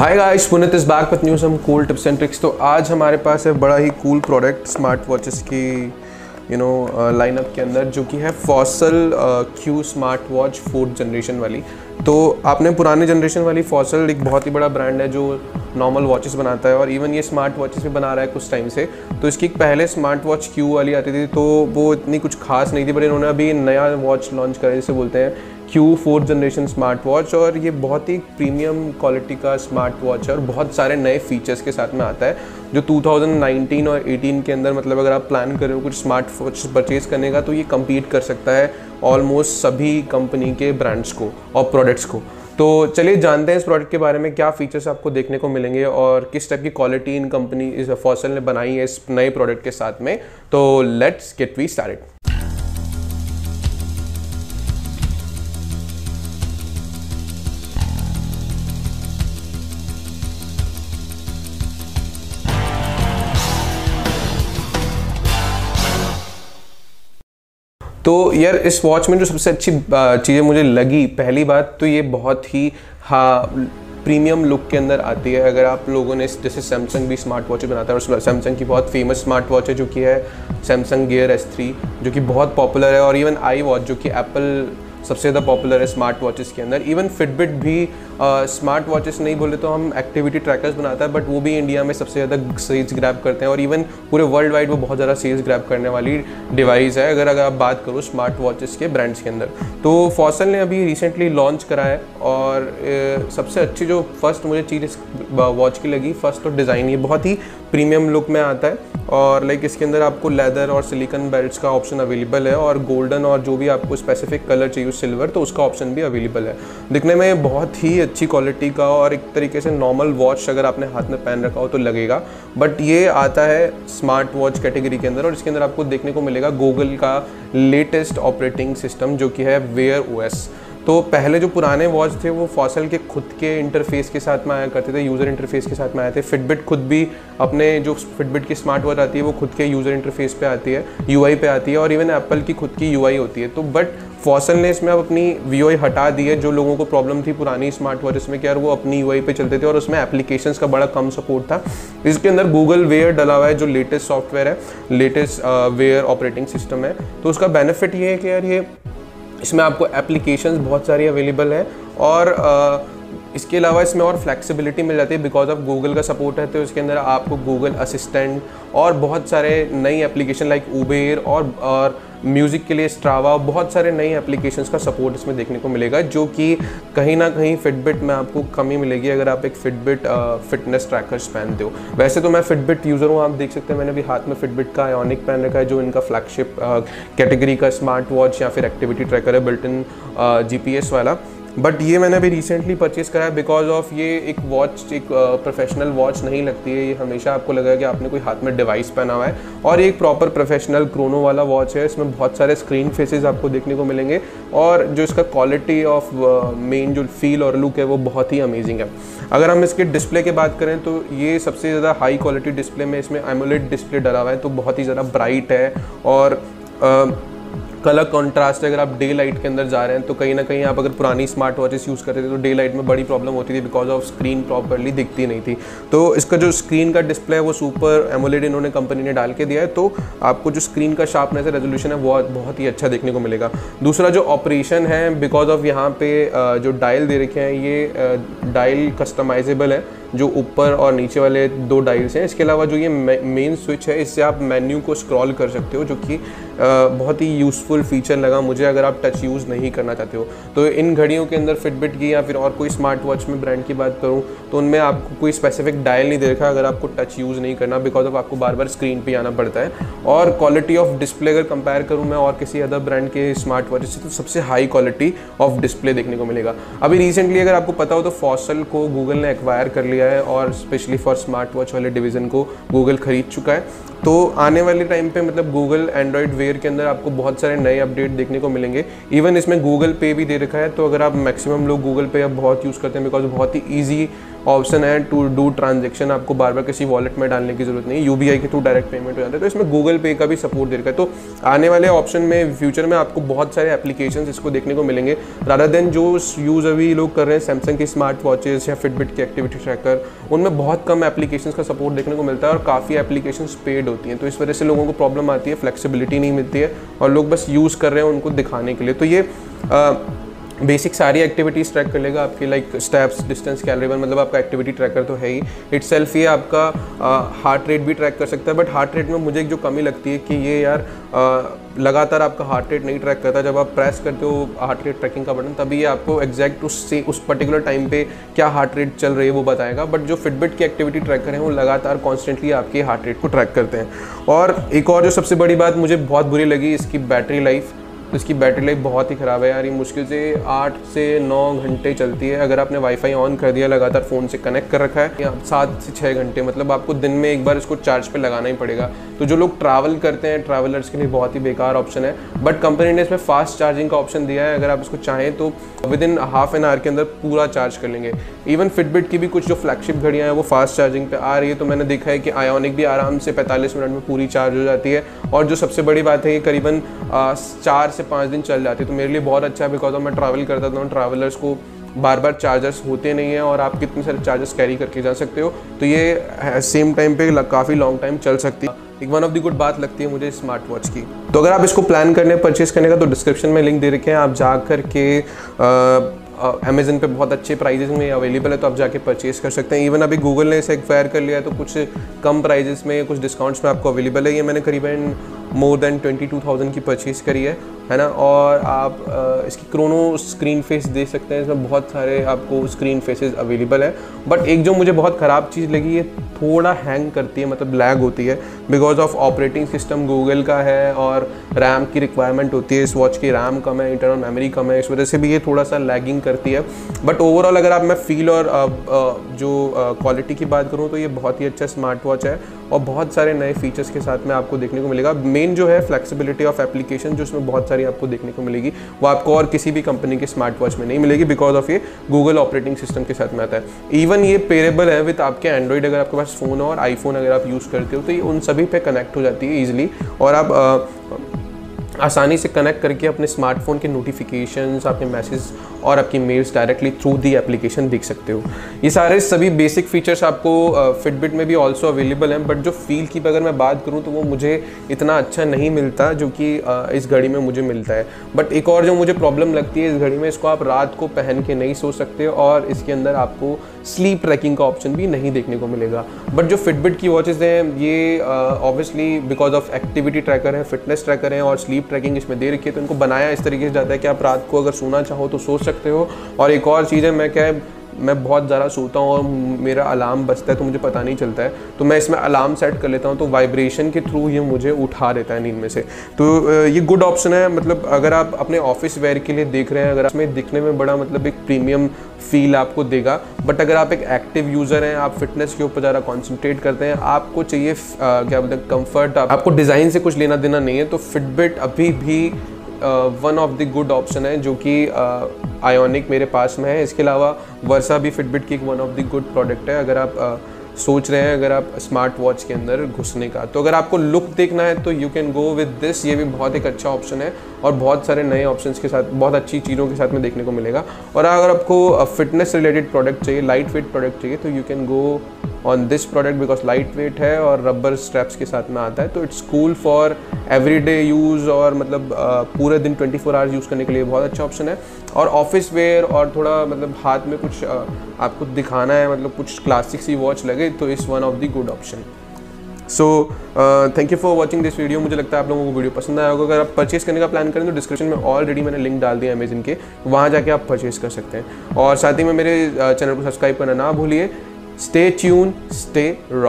Hi guys, Puneet is back with new some cool tips and tricks. तो आज हमारे पास है बड़ा ही कूल प्रोडक्ट स्मार्ट वॉचेस की लाइनअप के अंदर, जो कि है Fossil Q smart watch 4th generation वाली। तो आपने पुराने जनरेशन वाली फॉसल एक बहुत ही बड़ा ब्रांड है जो नॉर्मल वॉचेस बनाता है, और इवन ये स्मार्ट वॉचेस भी बना रहा है कुछ टाइम से। तो इसकी पहले स्मार्ट वॉच क्यू वाली आती थी, तो वो इतनी कुछ खास नहीं थी, बट इन्होंने अभी नया वॉच लॉन्च करा जिसे बोलते हैं Q 4th generation smart watch. और ये बहुत ही प्रीमियम क्वालिटी का स्मार्ट वॉच है और बहुत सारे नए फीचर्स के साथ में आता है, जो 2019 और 18 के अंदर, मतलब अगर आप प्लान कर रहे हो कुछ स्मार्ट वॉच परचेज करने का, तो ये कम्पीट कर सकता है ऑलमोस्ट सभी कंपनी के ब्रांड्स को और प्रोडक्ट्स को। तो चलिए जानते हैं इस प्रोडक्ट के बारे में, क्या फीचर्स आपको देखने को मिलेंगे और किस टाइप की क्वालिटी इन कंपनी इस फॉसल ने बनाई है इस नए प्रोडक्ट के साथ में। तो लेट्स गेट वी स्टार्टेड। तो यार, इस वॉच में जो सबसे अच्छी चीज़ें मुझे लगी, पहली बात तो ये बहुत ही प्रीमियम लुक के अंदर आती है। अगर आप लोगों ने, जैसे सैमसंग भी स्मार्ट वॉच बनाता है और सैमसंग की बहुत फेमस स्मार्ट वॉच है जो कि है सैमसंग गियर S3, जो कि बहुत पॉपुलर है। और इवन आई वॉच, जो कि एप्पल सबसे ज़्यादा पॉपुलर है स्मार्ट वॉचेस के अंदर। इवन फिटबिट भी स्मार्ट वॉचेस नहीं बोले तो हम एक्टिविटी ट्रैकर्स बनाता है, बट वो भी इंडिया में सबसे ज़्यादा सेल्स ग्रैब करते हैं, और इवन पूरे वर्ल्ड वाइड वो बहुत ज़्यादा सेल्स ग्रैब करने वाली डिवाइस है अगर आप बात करो स्मार्ट वॉचेस के ब्रांड्स के अंदर। तो फॉसल ने अभी रिसेंटली लॉन्च करा है, और सबसे अच्छी जो फर्स्ट मुझे चीज़ इस वॉच की लगी, फर्स्ट तो डिज़ाइन, ये बहुत ही प्रीमियम लुक में आता है। और लाइक इसके अंदर आपको लेदर और सिलिकॉन बेल्ट्स का ऑप्शन अवेलेबल है, और गोल्डन और जो भी आपको स्पेसिफिक कलर चाहिए सिल्वर, तो उसका ऑप्शन भी अवेलेबल है। दिखने में बहुत ही अच्छी क्वालिटी का, और एक तरीके से नॉर्मल वॉच अगर आपने हाथ में पहन रखा हो तो लगेगा, बट ये आता है स्मार्ट वॉच कैटेगरी के अंदर। और इसके अंदर आपको देखने को मिलेगा गूगल का लेटेस्ट ऑपरेटिंग सिस्टम, जो कि है वेयर OS। तो पहले जो पुराने वॉच थे वो फॉसल के खुद के इंटरफेस के साथ में आया करते थे, यूज़र इंटरफेस के साथ में आए थे। फिटबिट खुद भी अपने जो फिटबिट की स्मार्ट वॉच आती है वो खुद के यूज़र इंटरफेस पे आती है, UI पे आती है, और इवन एप्पल की खुद की UI होती है। तो बट फॉसल ने इसमें अब अपनी VUI हटा दी है। जो लोगों को प्रॉब्लम थी पुरानी स्मार्ट वॉचेस में कि यार वो अपनी UI पे चलते थे और उसमें एप्लीकेशंस का बड़ा कम सपोर्ट था, इसके अंदर गूगल वेयर डला हुआ है, जो लेटेस्ट सॉफ्टवेयर है, लेटेस्ट वेयर ऑपरेटिंग सिस्टम है। तो उसका बेनिफिट ये है कि यार ये इसमें आपको एप्लीकेशंस बहुत सारी अवेलेबल है, और इसके अलावा इसमें और फ्लेक्सिबिलिटी मिल जाती है बिकॉज ऑफ गूगल का सपोर्ट है। तो इसके अंदर आपको गूगल असिस्टेंट और बहुत सारे नई एप्लीकेशन लाइक उबेर और म्यूज़िक के लिए स्ट्रावा, बहुत सारे नई एप्लीकेशंस का सपोर्ट इसमें देखने को मिलेगा, जो कि कहीं ना कहीं फिटबिट में आपको कमी मिलेगी अगर आप एक फिटबिट फिटनेस ट्रैकर्स पहनते हो। वैसे तो मैं फिटबिट यूज़र हूँ, आप देख सकते हैं मैंने भी हाथ में फिटबिट का आयोनिक पहन रखा है, जो इनका फ्लैगशिप कैटेगरी का स्मार्ट वॉच या फिर एक्टिविटी ट्रैकर है, बिल्ट इन GPS वाला। बट ये मैंने अभी रिसेंटली परचेज करा है बिकॉज ऑफ ये एक वॉच, एक प्रोफेशनल वॉच नहीं लगती है। ये हमेशा आपको लगेगा कि आपने कोई हाथ में डिवाइस पहना हुआ है, और ये एक प्रॉपर प्रोफेशनल क्रोनो वाला वॉच है। इसमें बहुत सारे स्क्रीन फेसेस आपको देखने को मिलेंगे, और जो इसका क्वालिटी ऑफ मेन जो फील और लुक है वो बहुत ही अमेजिंग है। अगर हम इसके डिस्प्ले की बात करें तो ये सबसे ज़्यादा हाई क्वालिटी डिस्प्ले में इसमें एमोलेड डिस्प्ले डला हुआ है, तो बहुत ही ज़्यादा ब्राइट है। और कलर कॉन्ट्रास्ट, अगर आप डे लाइट के अंदर जा रहे हैं तो कहीं ना कहीं आप अगर पुरानी स्मार्ट वॉचेस यूज़ करते थे तो डे लाइट में बड़ी प्रॉब्लम होती थी बिकॉज ऑफ स्क्रीन प्रॉपरली दिखती नहीं थी। तो इसका जो स्क्रीन का डिस्प्ले है वो सुपर एमोलेड इन्होंने कंपनी ने डाल के दिया है, तो आपको जो स्क्रीन का शार्पनेस है, रेजोल्यूशन है, वो बहुत ही अच्छा देखने को मिलेगा। दूसरा जो ऑपरेशन है, बिकॉज ऑफ यहाँ पे जो डायल दे रखे हैं, ये डायल कस्टमाइजेबल है, जो ऊपर और नीचे वाले 2 डायल्स हैं। इसके अलावा जो ये मेन स्विच है, इससे आप मेन्यू को स्क्रॉल कर सकते हो, जो कि बहुत ही यूज़फुल फीचर लगा मुझे अगर आप टच यूज़ नहीं करना चाहते हो। तो इन घड़ियों के अंदर फिटबिट की या फिर और कोई स्मार्ट वॉच में ब्रांड की बात करूँ तो उनमें आपको कोई स्पेसिफिक डायल नहीं दे रखा अगर आपको टच यूज़ नहीं करना, बिकॉज ऑफ आपको बार बार स्क्रीन पे आना पड़ता है। और क्वालिटी ऑफ डिस्प्ले अगर कंपेयर करूँ मैं और किसी अदर ब्रांड के स्मार्ट वॉचेस से, तो सबसे हाई क्वालिटी ऑफ डिस्प्ले देखने को मिलेगा। अभी रिसेंटली अगर आपको पता हो तो फॉसल को गूगल ने एक्वायर कर लिया है, और स्पेशली फॉर स्मार्ट वॉच वाले डिवीज़न को गूगल खरीद चुका है। तो आने वाले टाइम पे मतलब गूगल एंड्रॉयड वेयर के अंदर आपको बहुत सारे नए अपडेट देखने को मिलेंगे। इवन इसमें गूगल पे भी दे रखा है, तो अगर आप मैक्सिमम लोग गूगल पे अब बहुत यूज़ करते हैं बिकॉज बहुत ही ईजी ऑप्शन है टू डू ट्रांजेक्शन, आपको बार बार किसी वॉलेट में डालने की जरूरत नहीं, UBI के थ्रू डायरेक्ट पेमेंट हो जाता है। तो इसमें गूगल पे का भी सपोर्ट दे रखा है। तो आने वाले ऑप्शन में फ्यूचर में आपको बहुत सारे एप्लीकेशंस इसको देखने को मिलेंगे, रादर देन जो यूज़ अभी लोग कर रहे हैं सैमसंग की स्मार्ट वॉचेस या फिटबिट की एक्टिविटी ट्रैकर, उनमें बहुत कम एप्लीकेशंस का सपोर्ट देखने को मिलता है और काफ़ी एप्लीकेशंस पेड होती हैं। तो इस वजह से लोगों को प्रॉब्लम आती है, फ्लेक्सिबिलिटी नहीं मिलती है और लोग बस यूज़ कर रहे हैं उनको दिखाने के लिए। तो ये बेसिक सारी एक्टिविटीज़ ट्रैक कर लेगा आपकी, like steps, distance, calorie burn, मतलब आपका एक्टिविटी ट्रैकर तो है ही। इटसेल्फ ये आपका हार्ट रेट भी ट्रैक कर सकता है, बट हार्ट रेट में मुझे एक जो कमी लगती है कि ये यार लगातार आपका हार्ट रेट नहीं ट्रैक करता। जब आप प्रेस करते हो हार्ट रेट ट्रैकिंग का बटन, तभी ये आपको एग्जैक्ट उस पर्टिकुलर टाइम पे क्या हार्ट रेट चल रही है वो बताएगा। बट जो फिटबिट की एक्टिविटी ट्रैकर है वो लगातार कॉन्स्टेंटली आपके हार्ट रेट को ट्रैक करते हैं। और एक और जो सबसे बड़ी बात मुझे बहुत बुरी लगी, इसकी बैटरी लाइफ। तो इसकी बैटरी लाइफ बहुत ही ख़राब है यार, ये मुश्किल से 8 से 9 घंटे चलती है। अगर आपने वाईफाई ऑन कर दिया, लगातार फ़ोन से कनेक्ट कर रखा है, या 7 से 6 घंटे, मतलब आपको दिन में एक बार इसको चार्ज पे लगाना ही पड़ेगा। तो जो लोग ट्रैवल करते हैं, ट्रैवलर्स के लिए बहुत ही बेकार ऑप्शन है। बट कंपनी ने इसमें फास्ट चार्जिंग का ऑप्शन दिया है, अगर आप इसको चाहें तो within half an hour के अंदर पूरा चार्ज कर लेंगे। इवन फिटबिट की भी कुछ जो फ्लैगशिप घड़ियाँ हैं वो फास्ट चार्जिंग पे आ रही है। तो मैंने देखा है कि आयोनिक भी आराम से 45 मिनट में पूरी चार्ज हो जाती है। और जो सबसे बड़ी बात है, ये करीबन 4 से 5 दिन चल जाती है। तो मेरे लिए बहुत अच्छा है, बिकॉज मैं ट्रैवल करता हूँ, ट्रैवलर्स को बार बार चार्जर्स होते नहीं हैं और आप कितने सारे चार्जर्स कैरी करके जा सकते हो। तो ये सेम टाइम पे काफ़ी लॉन्ग टाइम चल सकती है। एक वन ऑफ द गुड बात लगती है मुझे स्मार्ट वॉच की। तो अगर आप इसको प्लान करने परचेस करने का, तो डिस्क्रिप्शन में लिंक दे रखे हैं, आप जा कर के अमेजन पे बहुत अच्छे प्राइजेस में अवेलेबल है, तो आप जाके परचेस कर सकते हैं। इवन अभी गूगल ने इसे एक्वायर कर लिया है, तो कुछ कम प्राइजेस में, कुछ डिस्काउंट्स में आपको अवेलेबल है। ये मैंने करीबन मोर देन 22,000 की परचेज़ करी है ना। और आप इसकी क्रोनो स्क्रीन फेस दे सकते हैं, इसमें बहुत सारे आपको स्क्रीन फेसेस अवेलेबल है। बट एक जो मुझे बहुत ख़राब चीज़ लगी, ये थोड़ा हैंग करती है, मतलब लैग होती है, because of operating system Google का है और रैम की रिक्वायरमेंट होती है। इस वॉच की रैम कम है, इंटरनल मेमोरी कम है, इस वजह से भी ये थोड़ा सा लैगिंग करती है। बट ओवरऑल अगर आप मैं फील और जो क्वालिटी की बात करूँ, तो ये बहुत ही अच्छा स्मार्ट वॉच है और बहुत सारे नए फीचर्स के साथ में आपको देखने को मिलेगा। मेन जो है फ्लेक्सिबिलिटी ऑफ एप्लीकेशन, जो इसमें बहुत सारी आपको देखने को मिलेगी, वो आपको और किसी भी कंपनी के स्मार्ट वॉच में नहीं मिलेगी, बिकॉज ऑफ ये गूगल ऑपरेटिंग सिस्टम के साथ में आता है। इवन ये पेरेबल है विद आपके एंड्रॉइड, अगर आपके पास फ़ोन हो, और आईफोन अगर आप यूज़ करते हो, तो ये उन सभी पे कनेक्ट हो जाती है ईजिली। और आप आसानी से कनेक्ट करके अपने स्मार्टफोन के नोटिफिकेशंस, आपके मैसेज और आपकी mails directly through the application देख सकते हो। ये सारे सभी बेसिक फीचर्स आपको फिटबिट में भी ऑल्सो अवेलेबल हैं। बट जो फील की अगर मैं बात करूँ, तो वो मुझे इतना अच्छा नहीं मिलता जो कि इस घड़ी में मुझे मिलता है। बट एक और जो मुझे प्रॉब्लम लगती है इस घड़ी में, इसको आप रात को पहन के नहीं सो सकते और इसके अंदर आपको स्लीप ट्रैकिंग का ऑप्शन भी नहीं देखने को मिलेगा। बट जो फिटबिट की वॉचेज़ हैं, ये obviously because of activity tracker है, फिटनेस ट्रैकर है और स्लीप ट्रैकिंग इसमें दे रखी है, तो इनको बनाया इस तरीके से जाता है कि आप रात को अगर सोना चाहो तो सो सकते हो। और एक और चीज़ है, मैं बहुत ज़्यादा सोता हूँ और मेरा अलार्म बजता है तो मुझे पता नहीं चलता है, तो मैं इसमें अलार्म सेट कर लेता हूँ, तो वाइब्रेशन के थ्रू ये मुझे उठा देता है नींद में से। तो ये गुड ऑप्शन है, मतलब अगर आप अपने ऑफिस वेयर के लिए देख रहे हैं, अगर इसमें दिखने में बड़ा मतलब एक प्रीमियम फील आपको देगा। बट अगर आप एक एक्टिव यूज़र हैं, आप फिटनेस के ऊपर ज़्यादा कॉन्सेंट्रेट करते हैं, आपको चाहिए क्या बोलते हैं कंफर्ट, आपको डिज़ाइन से कुछ लेना देना नहीं है, तो फिटबिट अभी भी one of the good option है, जो कि आयोनिक मेरे पास में है। इसके अलावा वर्सा भी फिटबिट की एक one of the good product है, अगर आप सोच रहे हैं अगर आप स्मार्ट वॉच के अंदर घुसने का। तो अगर आपको लुक देखना है तो you can go with this, ये भी बहुत एक अच्छा ऑप्शन है और बहुत सारे नए ऑप्शंस के साथ, बहुत अच्छी चीज़ों के साथ में देखने को मिलेगा। और अगर आपको फिटनेस रिलेटेड प्रोडक्ट चाहिए, लाइट वेट प्रोडक्ट चाहिए, तो you can go on this product, because light weight है और रबर स्ट्रैप्स के साथ में आता है, तो it's cool for everyday use और मतलब पूरे दिन 24 आवर्स यूज़ करने के लिए बहुत अच्छा ऑप्शन है। और ऑफिस वेयर और थोड़ा मतलब हाथ में कुछ आपको दिखाना है, मतलब कुछ क्लासिक सी वॉच लगे, तो it's one of the good option. So thank you for watching this video. मुझे लगता है आप लोगों को वीडियो पसंद आया होगा। अगर आप परचेस करने का प्लान करें तो डिस्क्रिप्शन में ऑलरेडी मैंने लिंक डाल दिया अमेजन के, वहाँ जाके आप परचेस कर सकते हैं। और साथ ही में मेरे चैनल को सब्सक्राइब करना ना भूलिए। Stay tune, stay rock.